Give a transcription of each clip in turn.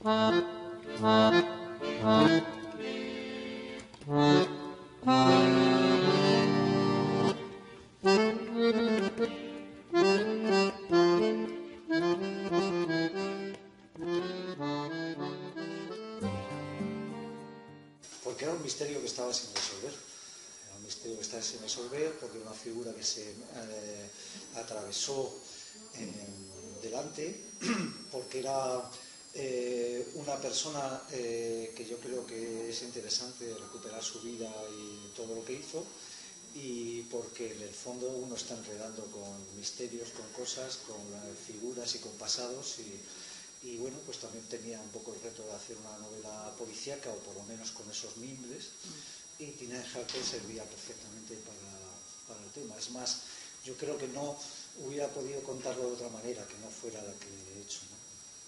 Porque era un misterio que estaba sin resolver. Era un misterio que estaba sin resolver porque era una figura que se atravesó delante, porque era una persona que yo creo que es interesante recuperar su vida y todo lo que hizo, y porque en el fondo uno está enredando con misterios, con cosas, con figuras y con pasados, y bueno, pues también tenía un poco el reto de hacer una novela policíaca, o por lo menos con esos mimbres, y Tina Harker servía perfectamente para el tema. Es más, yo creo que no hubiera podido contarlo de otra manera que no fuera la que he hecho, ¿no?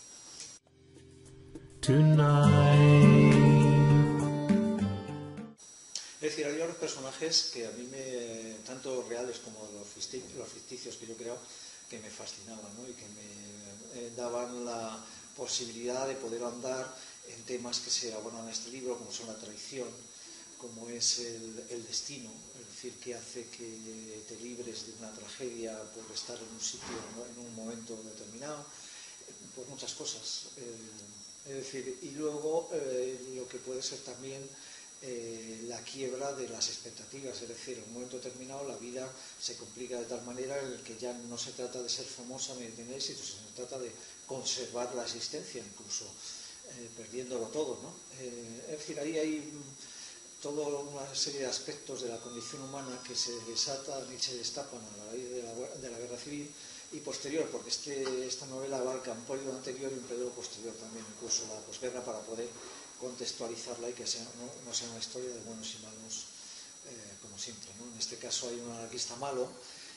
Es decir, hay varios personajes que a mí tanto reales como los ficticios que yo creo, que me fascinaban, ¿no? Y que me daban la posibilidad de poder andar en temas que se abordan en este libro, como son la traición, como es el destino, es decir, qué hace que te libres de una tragedia por estar en un sitio, ¿no?, en un momento determinado, pues muchas cosas. Es decir, y luego lo que puede ser también la quiebra de las expectativas, es decir, en un momento determinado la vida se complica de tal manera en el que ya no se trata de ser famosa ni de tener éxito, sino se trata de conservar la existencia, incluso perdiéndolo todo, ¿no? Es decir, ahí hay toda una serie de aspectos de la condición humana que se desatan y se destapan a la raíz de la guerra civil y posterior, porque esta novela abarca un periodo anterior y un periodo posterior también, incluso la posguerra, para poder contextualizarla y que no sea una historia de buenos y malos, como siempre, ¿no? En este caso hay un anarquista malo.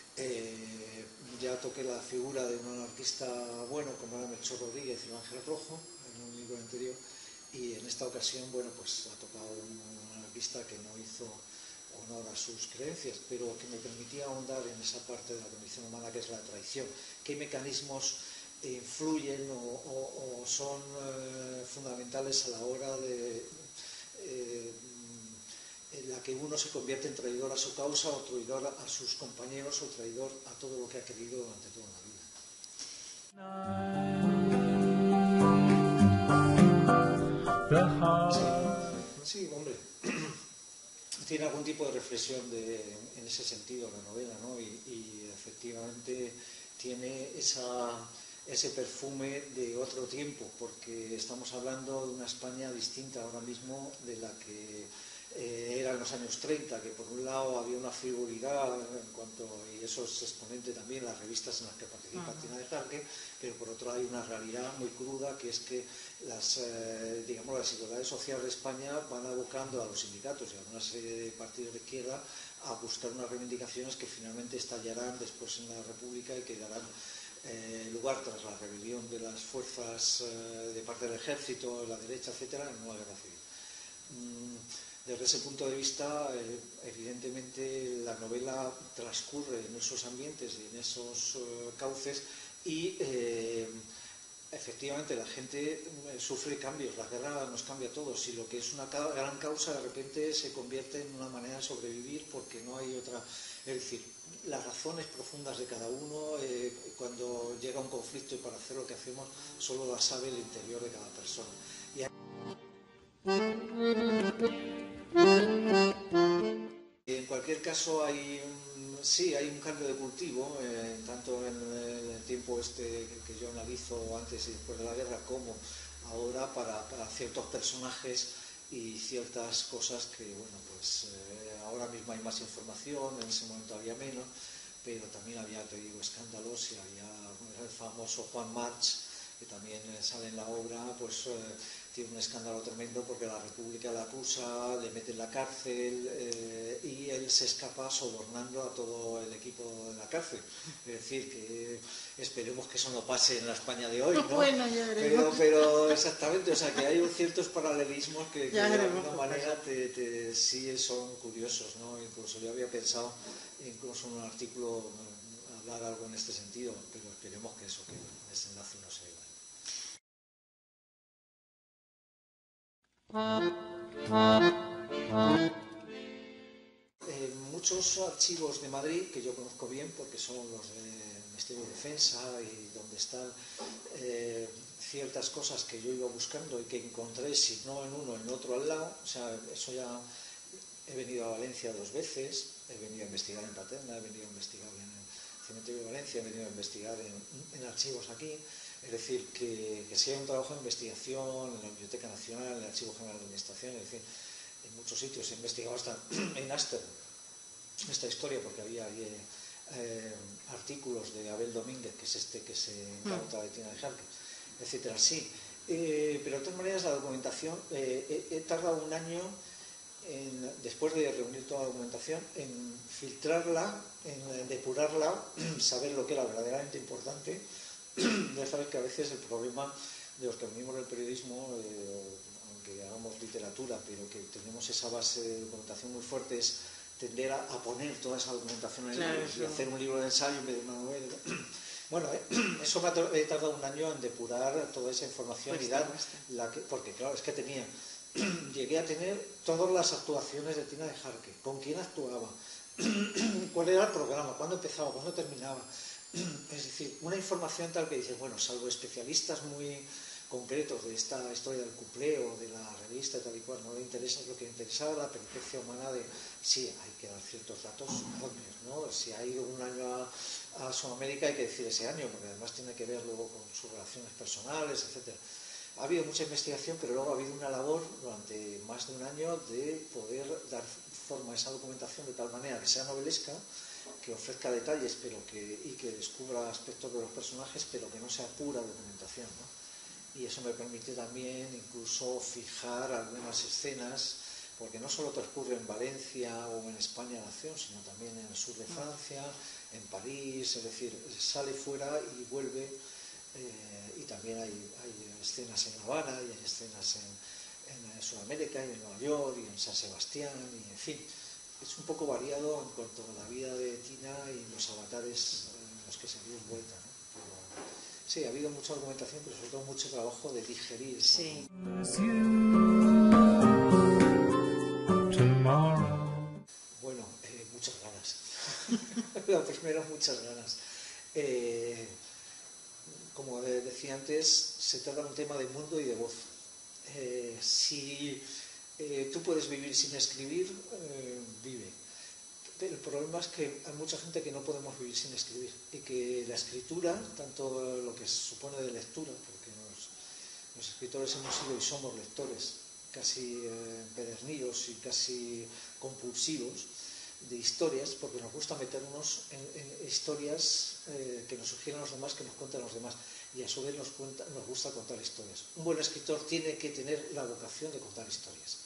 Ya toqué la figura de un anarquista bueno, como era Melchor Rodríguez y el Ángel Rojo, en un libro anterior, y en esta ocasión, bueno, pues ha tocado un anarquista que no hizo honor a sus creencias, pero que me permitía ahondar en esa parte de la condición humana que es la traición. ¿Qué mecanismos influyen o son fundamentales a la hora de en la que uno se convierte en traidor a su causa, o traidor a sus compañeros, o traidor a todo lo que ha querido durante toda la vida? Sí, hombre, tiene algún tipo de reflexión en ese sentido la novela, ¿no? Y efectivamente tiene ese perfume de otro tiempo, porque estamos hablando de una España distinta ahora mismo de la que era en los años 30, que por un lado había una frivolidad y eso es exponente también las revistas en las que participa Tina Harker, pero por otro lado hay una realidad muy cruda, que es que las desigualdades sociales de España van abocando a los sindicatos y a una serie de partidos de izquierda a buscar unas reivindicaciones que finalmente estallarán después en la República y que darán lugar, tras la rebelión de las fuerzas de parte del ejército, la derecha, etcétera, en una guerra civil. Desde ese punto de vista, evidentemente la novela transcurre en esos ambientes y en esos cauces, y efectivamente la gente sufre cambios, la guerra nos cambia a todos, y lo que es una gran causa de repente se convierte en una manera de sobrevivir porque no hay otra. Es decir, las razones profundas de cada uno, cuando llega un conflicto, y para hacer lo que hacemos solo la sabe el interior de cada persona. En cualquier caso hay un cambio de cultivo, tanto en el tiempo que yo analizo antes y después de la guerra, como ahora, para ciertos personajes y ciertas cosas que, bueno, pues ahora mismo hay más información, en ese momento había menos, pero también había, te digo, escándalos, y había el famoso Juan March, que también sale en la obra, pues tiene un escándalo tremendo porque la República la acusa, le mete en la cárcel, y él se escapa sobornando a todo el equipo de la cárcel. Es decir, que esperemos que eso no pase en la España de hoy, ¿no? Bueno, ya veremos. Pero exactamente, o sea, que hay ciertos paralelismos que de alguna manera sí son curiosos, ¿no? Incluso yo había pensado, incluso en un artículo, hablar algo en este sentido, pero esperemos que el desenlace no sea igual. Muchos archivos de Madrid, que yo conozco bien porque son los del Ministerio de Defensa y donde están ciertas cosas que yo iba buscando y que encontré, si no en uno, en otro al lado, o sea, eso ya he venido a Valencia 2 veces, he venido a investigar en Paterna, he venido a investigar en el Cementerio de Valencia, he venido a investigar en archivos aquí, es decir, que sea un trabajo de investigación en la Biblioteca Nacional, en el Archivo General de Administración, es decir, en muchos sitios he investigado hasta en Aster esta historia porque había artículos de Abel Domínguez, que es este que se encauta de Tina de Jarque, etcétera, sí. Pero de todas maneras la documentación, he tardado un año después de reunir toda la documentación en filtrarla, en depurarla, saber lo que era verdaderamente importante. Ya sabes que a veces el problema de los que venimos del periodismo, aunque hagamos literatura, pero que tenemos esa base de documentación muy fuerte, es tender a poner toda esa documentación en libros y hacer un libro de ensayo en vez de una novela. Bueno, eso me he tardado un año en depurar toda esa información y dar porque claro, es que llegué a tener todas las actuaciones de Tina de Jarque, con quién actuaba, cuál era el programa, cuándo empezaba, cuándo terminaba. Es decir, una información tal que dices, bueno, salvo especialistas muy concretos de esta historia del cuplé o de la revista y tal y cual, no le interesa, lo que le interesaba la peripecia humana de, sí, hay que dar ciertos datos obvios, ¿no? Si ha ido un año a Sudamérica hay que decir ese año, porque además tiene que ver luego con sus relaciones personales, etcétera. Ha habido mucha investigación, pero luego ha habido una labor durante más de un año de poder dar forma a esa documentación de tal manera que sea novelesca, que ofrezca detalles y que descubra aspectos de los personajes, pero que no sea pura documentación, ¿no? Y eso me permite también incluso fijar algunas escenas, porque no solo transcurre en Valencia o en España nación, sino también en el sur de Francia, en París, es decir, sale fuera y vuelve, y también hay escenas en La Habana y hay escenas en Sudamérica y en Nueva York y en San Sebastián, y en fin, es un poco variado en cuanto a la vida de Tina y los avatares en los que se dio envuelta, ¿no? Sí, ha habido mucha documentación, pero sobre todo mucho trabajo de digerir. Sí. Bueno, muchas ganas. Lo primero, muchas ganas. Como decía antes, se trata de un tema de mundo y de voz. Si tú puedes vivir sin escribir, vive. Pero el problema es que hay mucha gente que no podemos vivir sin escribir y que la escritura, tanto lo que se supone de lectura, porque los escritores hemos sido y somos lectores casi empedernidos y casi compulsivos de historias, porque nos gusta meternos en historias que nos sugieren los demás, que nos cuentan los demás, y a su vez nos gusta contar historias. Un buen escritor tiene que tener la vocación de contar historias.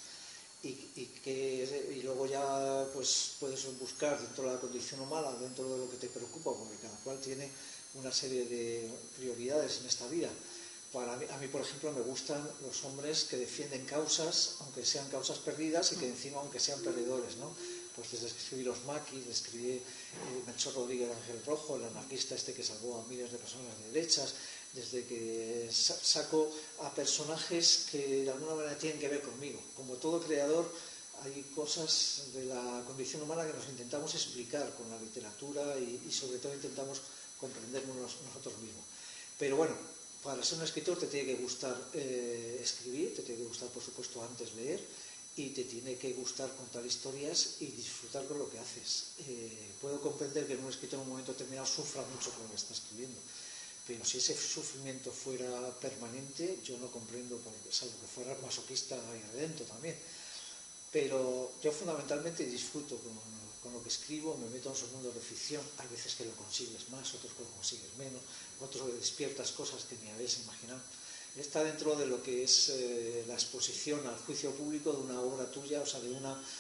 Y luego ya pues puedes buscar dentro de la condición humana, dentro de lo que te preocupa, porque cada cual tiene una serie de prioridades en esta vida. A mí, por ejemplo, me gustan los hombres que defienden causas, aunque sean causas perdidas, y que encima, aunque sean perdedores, ¿no? Pues desde que escribí Los Maquis, escribí Melchor Rodríguez Ángel Rojo, el anarquista este que salvó a miles de personas de derechas, desde que saco a personajes que de alguna manera tienen que ver conmigo. Como todo creador, hay cosas de la condición humana que nos intentamos explicar con la literatura y sobre todo intentamos comprendernos nosotros mismos. Pero bueno, para ser un escritor te tiene que gustar escribir, te tiene que gustar, por supuesto, antes leer, y te tiene que gustar contar historias y disfrutar con lo que haces. Puedo comprender que un escritor en un momento determinado sufra mucho con lo que está escribiendo, pero si ese sufrimiento fuera permanente, yo no comprendo, salvo que fuera masoquista y redento también. Pero yo fundamentalmente disfruto con lo que escribo, me meto en esos mundos de ficción. Hay veces que lo consigues más, otros que lo consigues menos, otros que despiertas cosas que ni habías imaginado. Está dentro de lo que es la exposición al juicio público de una obra tuya, o sea, de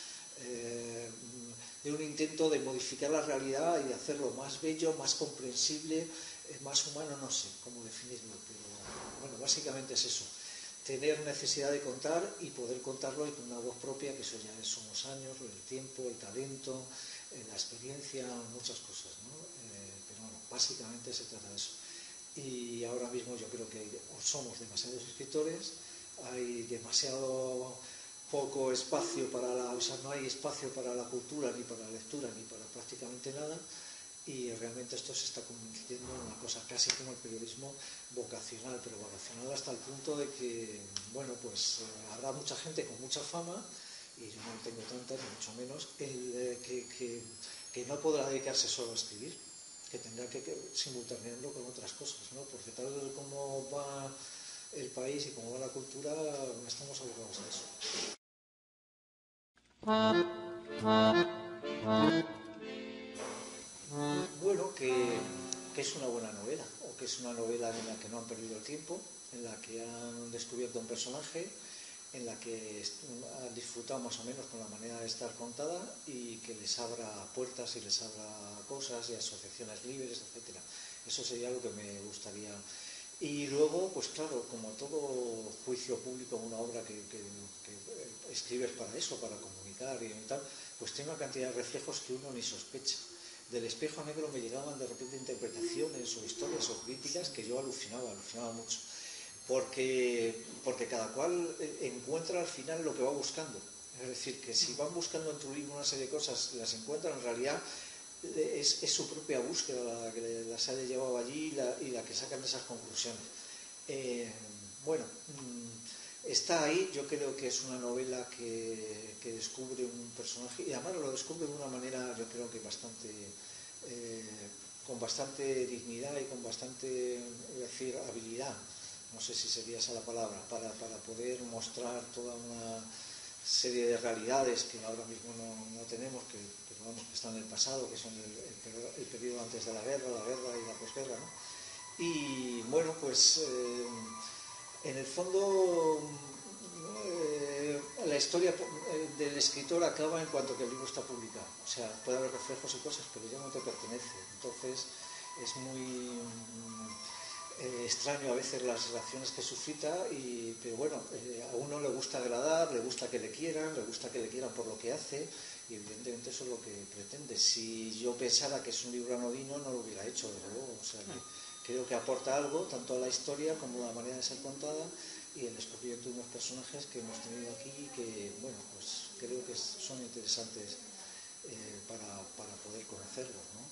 un intento de modificar la realidad y de hacerlo más bello, más comprensible, más humano, no sé cómo definirlo, pero bueno, básicamente es eso. Tener necesidad de contar y poder contarlo y con una voz propia, que eso ya son los años, el tiempo, el talento, la experiencia, muchas cosas, ¿no? Pero bueno, básicamente se trata de eso. Y ahora mismo yo creo que o somos demasiados escritores hay demasiado poco espacio o sea, no hay espacio para la cultura, ni para la lectura, ni para prácticamente nada, y realmente esto se está convirtiendo en una cosa casi como el periodismo vocacional, pero vocacional hasta el punto de que, bueno, pues habrá mucha gente con mucha fama, y yo no tengo tanta, ni mucho menos, que no podrá dedicarse solo a escribir, que tendrá que simultanearlo con otras cosas, ¿no? Porque tal como va el país y como va la cultura, estamos abocados a eso. Bueno, que es una buena novela, o que es una novela en la que no han perdido el tiempo, en la que han descubierto un personaje, en la que han disfrutado más o menos con la manera de estar contada y que les abra puertas y les abra cosas y asociaciones libres, etcétera. Eso sería lo que me gustaría. Y luego, pues claro, como todo juicio público en una obra que escribes para eso, para comunicar y tal, pues tiene una cantidad de reflejos que uno ni sospecha. Del espejo negro me llegaban de repente interpretaciones o historias o críticas que yo alucinaba mucho. Porque cada cual encuentra al final lo que va buscando. Es decir, que si van buscando en tu libro una serie de cosas, las encuentran, en realidad es su propia búsqueda la que las haya llevado allí y la que sacan esas conclusiones. Eh, bueno, está ahí, yo creo que es una novela que descubre un personaje, y además lo descubre de una manera, yo creo que bastante, con bastante dignidad y con bastante, decir, habilidad, no sé si sería esa la palabra, para poder mostrar toda una serie de realidades que ahora mismo no tenemos, pero vamos, que están en el pasado, que son el periodo antes de la guerra y la posguerra, ¿no? Y bueno, pues en el fondo la historia del escritor acaba en cuanto que el libro está publicado. O sea, puede haber reflejos y cosas, pero ya no te pertenece. Entonces es muy extraño a veces las reacciones que suscita, pero bueno, a uno le gusta agradar, le gusta que le quieran por lo que hace, y evidentemente eso es lo que pretende. Si yo pensara que es un libro anodino, no lo hubiera hecho, desde luego. O sea, creo que aporta algo, tanto a la historia como a la manera de ser contada, y el descubrimiento de unos personajes que hemos tenido aquí y que, bueno, pues creo que son interesantes para poder conocerlos, ¿no?